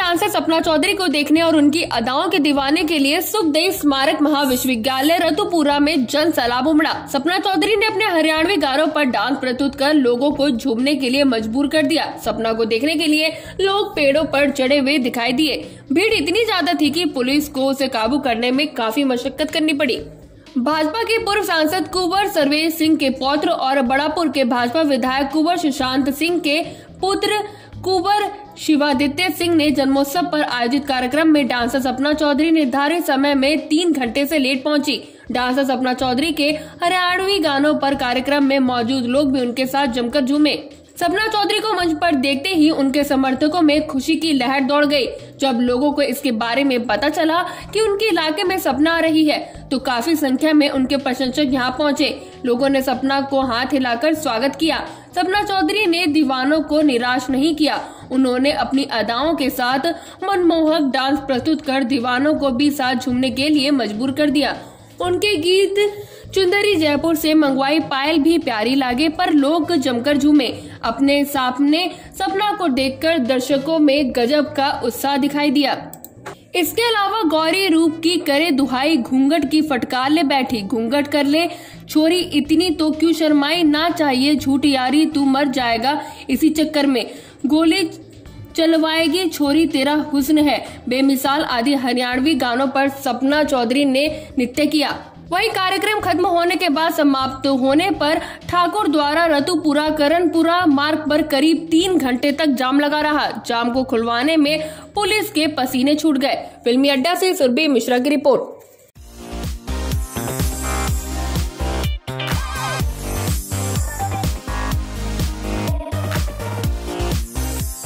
सांसद सपना चौधरी को देखने और उनकी अदाओं के दीवाने के लिए सुखदेव स्मारक महाविश्वविद्यालय रतुपुरा में जन सैलाब उमड़ा। सपना चौधरी ने अपने हरियाणवी गानों पर डांस प्रस्तुत कर लोगों को झूमने के लिए मजबूर कर दिया। सपना को देखने के लिए लोग पेड़ों पर चढ़े हुए दिखाई दिए। भीड़ इतनी ज्यादा थी कि पुलिस को उसे काबू करने में काफी मशक्कत करनी पड़ी। भाजपा के पूर्व सांसद कुंवर सर्वेश सिंह के पौत्र और बड़ापुर के भाजपा विधायक कुंवर सुशांत सिंह के पुत्र कुंवर शिवादित्य सिंह ने जन्मोत्सव पर आयोजित कार्यक्रम में डांसर सपना चौधरी निर्धारित समय में 3 घंटे से लेट पहुंची। डांसर सपना चौधरी के हरियाणवी गानों पर कार्यक्रम में मौजूद लोग भी उनके साथ जमकर झूमे। सपना चौधरी को मंच पर देखते ही उनके समर्थकों में खुशी की लहर दौड़ गई। जब लोगों को इसके बारे में पता चला कि उनके इलाके में सपना आ रही है तो काफी संख्या में उनके प्रशंसक यहां पहुंचे। लोगों ने सपना को हाथ हिलाकर स्वागत किया। सपना चौधरी ने दीवानों को निराश नहीं किया। उन्होंने अपनी अदाओं के साथ मनमोहक डांस प्रस्तुत कर दीवानों को भी साथ झूमने के लिए मजबूर कर दिया। उनके गीत चुंदरी जयपुर से मंगवाई पायल भी प्यारी लागे, पर लोग जमकर झूमे। अपने सामने सपना को देखकर दर्शकों में गजब का उत्साह दिखाई दिया। इसके अलावा गौरी रूप की करे दुहाई, घूंघट की फटकार ले बैठी, घूंघट कर ले छोरी इतनी तो क्यों शर्माई, ना चाहिए झूठ यारी तू मर जाएगा इसी चक्कर में, गोली चलवाएगी छोरी तेरा हुस्न है, बेमिसाल आदि हरियाणवी गानों पर सपना चौधरी ने नृत्य किया। वही कार्यक्रम खत्म होने के बाद समाप्त होने पर ठाकुर द्वारा रतुपुरा करणपुरा मार्ग पर करीब 3 घंटे तक जाम लगा रहा। जाम को खुलवाने में पुलिस के पसीने छूट गए। फिल्मी अड्डा से सुरभि मिश्रा की रिपोर्ट।